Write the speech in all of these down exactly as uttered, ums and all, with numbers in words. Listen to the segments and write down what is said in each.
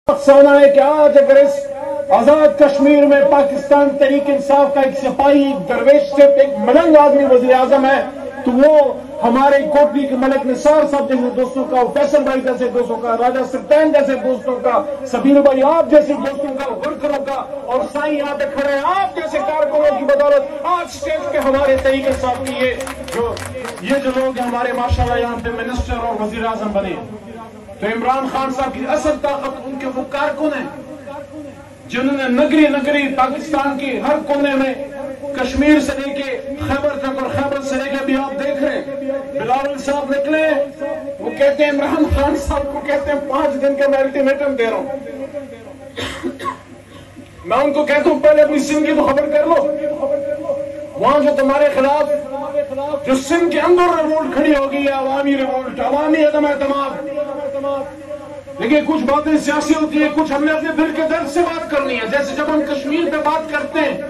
افسانہ ہے کہ آج اگر اس آزاد کشمیر میں پاکستان تحریک انصاف کا ایک سپاہی، ایک درویش صرف ایک ملنگ آدمی وزیر اعظم ہے تو وہ ہمارے کوٹلی کے ملک نثار صاحب جیسے دوستوں کا، فیصل بھائی جیسے دوستوں کا، راجہ سلطان جیسے دوستوں کا، سبیر بھائی آپ جیسے دوستوں کا، ورکروں کا، اور سائیں یہاں پہ کھڑے ہیں آپ جیسے کارکنوں کی بدولت آج اسٹیج پہ ہمارے تحریک انصاف کی یہ جو یہ جو لوگ ہیں ہمارے ماشاءاللہ یہاں پہ منسٹر اور وزیر اعظم بنے. تو عمران خان صاحب کی اصل طاقت ان کے وہ کارکن ہیں جنہوں نے نگری نگری پاکستان کی ہر کونے میں کشمیر سے لے کے خیبر تک اور خیبر سے لے کے بھی آپ دیکھ رہے ہیں بلاول صاحب نکلے وہ کہتے ہیں عمران خان صاحب کو کہتے ہیں پانچ دن کا میں الٹیمیٹم دے رہا ہوں. میں ان کو کہتا ہوں پہلے اپنی سندھ کی تو خبر کر لو. وہاں جو تمہارے خلاف جو سندھ کے اندر ریوولٹ کھڑی ہوگی عوامی ریوولٹ، عوامی عدم اعتماد، لیکن کچھ باتیں سیاسی ہوتی ہیں، کچھ ہم نے اپنے دل کے درد سے بات کرنی ہے. جیسے جب ہم کشمیر پہ بات کرتے ہیں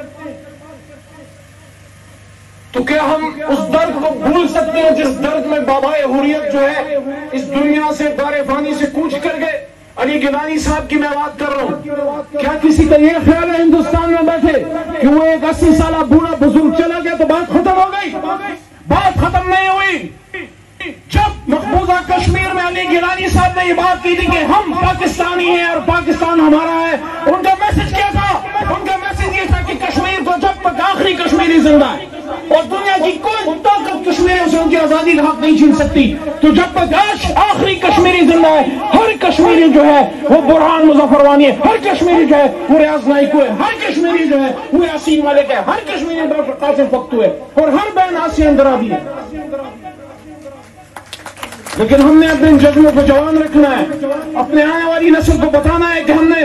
تو کیا ہم اس درد کو بھول سکتے ہیں جس درد میں بابائے حریت جو ہے اس دنیا سے دار فانی سے کوچ کر گئے؟ علی گیلانی صاحب کی میں بات کر رہا ہوں. کیا کسی کا یہ خیال ہے ہندوستان میں بیٹھے کہ وہ ایک اسی سالہ بوڑھا بزرگ چلا گیا تو بات ختم ہو گئی؟ بات ختم نہیں ہوئی. جب مقبوضہ کشمیر میں علی گیلانی صاحب نے یہ بات کی تھی کہ ہم پاکستانی ہیں اور پاکستان ہمارا ہے، ان کا میسج کیا تھا؟ ان کا میسج یہ تھا کہ کشمیر کو جب تک آخری کشمیری زندہ ہے اور دنیا کی کوئی طاقت کشمیریوں سے ان کی آزادی کا حق نہیں چھین سکتی، تو جب تک آج آخری کشمیری زندہ ہے ہر کشمیری جو ہے وہ برہان مظفر وانی ہے، ہر کشمیری جو ہے وہ ریاض نائکو ہے، ہر کشمیری جو ہے وہ یاسین ملک ہے، ہر کشمیری ڈاکٹر قاسم فختو ہے، اور ہر بہن آسیہ اندرابی ہے. لیکن ہم نے اپنے جذبوں کو جوان رکھنا ہے، اپنے آنے والی نسل کو بتانا ہے کہ ہم نے